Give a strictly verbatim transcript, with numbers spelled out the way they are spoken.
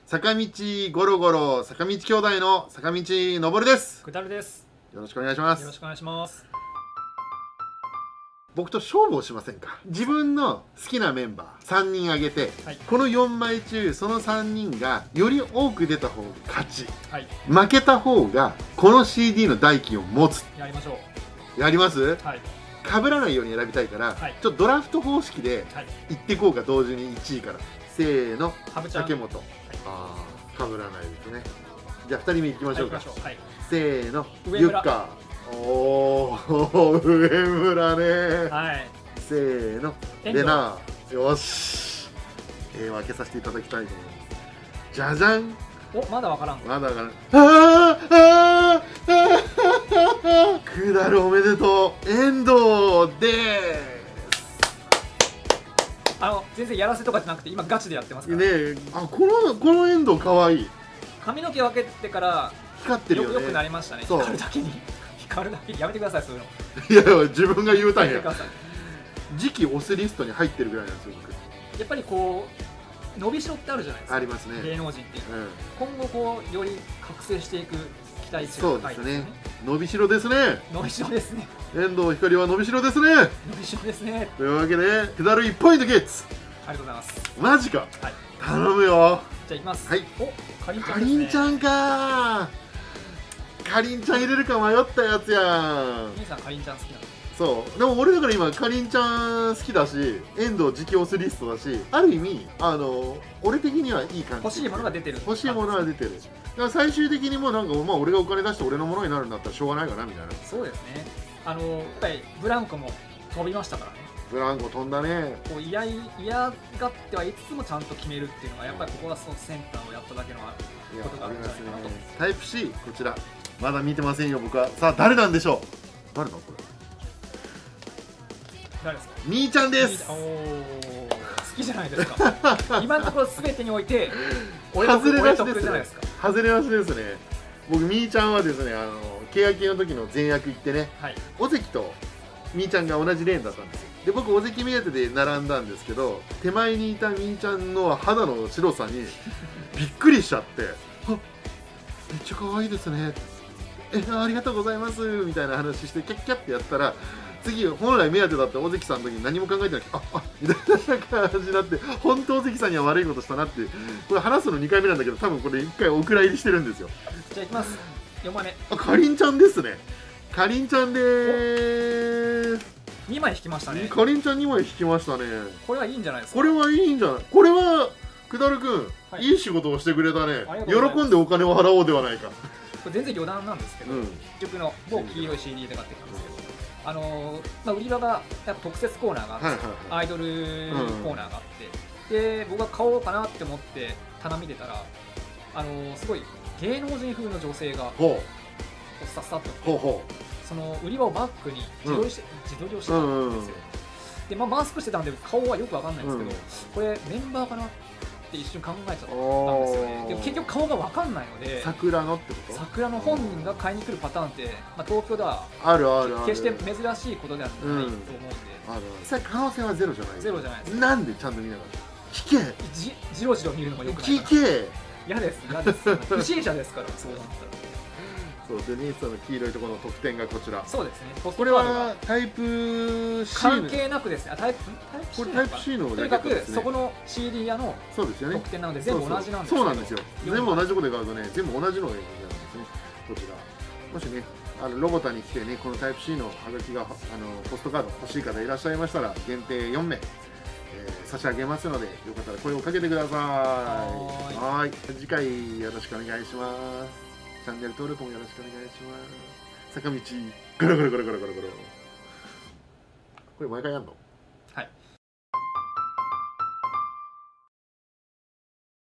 坂道ゴロゴロ坂道兄弟の坂道昇です。 くたるです。 よろしくお願いします。 よろしくお願いします。 僕と勝負をしませんか。自分の好きなメンバーさんにん挙げて、はい、このよんまい中そのさんにんがより多く出た方が勝ち、はい、負けた方がこの シーディー の代金を持つ。 やりましょう。やります、 はい、 被らないように選びたいから、はい、ちょっとドラフト方式でいってこうか、同時にいちいから。せーの、竹本。はい、ああ、被らないですね。じゃあふたりめいきましょうか。はい、せーの、ゆっか。おお、上村ね。はい。せーの、レナー。よし。えー、分けさせていただきたいと思います。じゃじゃん。 お、まだわからん。 まだわからん。ああ、ああ、くだるおめでとう。遠藤です。 あの全然やらせとかじゃなくて今ガチでやってますからね。え、あ、このこの遠藤可愛い。 髪の毛分けてから光ってるよね。 よくなりましたね。光るだけに光るだけにやめてください、そういうの。いや、自分が言うたんや。次期オスリストに入ってるぐらいなんですよ、僕。 やっぱりこう伸びしろってあるじゃないですか。 ありますね。 芸能人って、うん、今後こうより覚醒していく期待値が高いですね。伸びしろですね。 伸びしろですね。 遠藤光は伸びしろですね。 伸びしろですね。 というわけでペダルいちポイントゲッツ。 ありがとうございます。 マジか。はい、頼むよ。 じゃあいきます。はい。お、かりんちゃんですね。 かりんちゃんか。かりんちゃん入れるか迷ったやつやん。 兄さんかりんちゃん好きなの。 そうでも俺だから今かりんちゃん好きだし、遠藤次期オスリストだし、ある意味あの俺的にはいい感じ。 欲しいものが出てる。 欲しいものが出てる。だから最終的にもうなんか、まあ俺がお金出して俺のものになるんだったらしょうがないかなみたいな。 そうですね。あのやっぱりブランコも飛びましたからね。 ブランコ飛んだね。 こう嫌嫌がってはいつつもちゃんと決めるっていうのがやっぱりここがそのセンターをやっただけのことがあるんじゃないかなと。 タイプ C こちらまだ見てませんよ僕は。さあ誰なんでしょう。誰だこれ。 誰ですか。 みーちゃんです。 おお、好きじゃないですか。今のところすべてにおいて俺の外れなしじゃないですか。 外れなしですね。僕みーちゃんはですね、あの欅の時の前役行ってね、はい、尾関とみーちゃんが同じレーンだったんですよ。で僕尾関目当てで並んだんですけど、手前にいたみーちゃんの肌の白さにびっくりしちゃって「あ、めっちゃ可愛いですね」え「ありがとうございます」みたいな話してキャッキャってやったら、次本来目当てだった尾関さんの時に何も考えてなくて「ああみたいな感じになって、本当尾関さんには悪いことしたなって、これ話すのにかいめなんだけど多分これいっかいお蔵入りしてるんですよ。 じゃあいきます。よんまいめ。 あ、かりんちゃんですね。かりんちゃんでーす。 にまい引きましたね。 かりんちゃんにまい引きましたね。 これはいいんじゃないですか。 これはいいんじゃない。これはくだるくん、はい、いい仕事をしてくれたね。喜んでお金を払おうではないか。これ全然余談なんですけど、うん、結局の某黄色い シーディー で買ってきたんですけど、あのーまあ、売り場がやっぱ特設コーナーがあって、アイドルコーナーがあって、うん、で僕が買おうかなって思って棚見てたら、あのー、すごい芸能人風の女性がさっさっと来て、その売り場をバックに自撮りして、うん、自撮りをしてたんですよ。で、まあ、マスクしてたんで顔はよくわかんないんですけど、うん、これメンバーかなって一瞬考えちゃったんですよね。でも結局顔がわかんないので、 桜のってこと？桜の本人が買いに来るパターンって、まあ、東京ではあるあるある、 決して珍しいことではないと思うんで、 実際可能性はゼロじゃない。 ゼロじゃないです。 なんでちゃんと見ながら聞け、 じじろじろ見るのもよくない。 聞け、 嫌です嫌です。不審者ですから。そうなったら。 そうで、ニースの黄色いところの特典がこちら。 そうですね。 これはタイプ C 関係なくですね。タイプこれタイプ C のとにかくそこの シーディー 屋の特典なので全部同じなんですよ。 そうなんですよ。全部同じところで買うとね、全部同じのがいいんですね。こちらもしね、あのロボタに来てね、このタイプ C のハガキがあのポストカード欲しい方いらっしゃいましたら、限定よんめい、えー、差し上げますので、よかったら声をかけてください。はい。次回よろしくお願いします。チャンネル登録もよろしくお願いします。坂道ゴロゴロゴロゴロゴロゴロ。これ毎回やんの？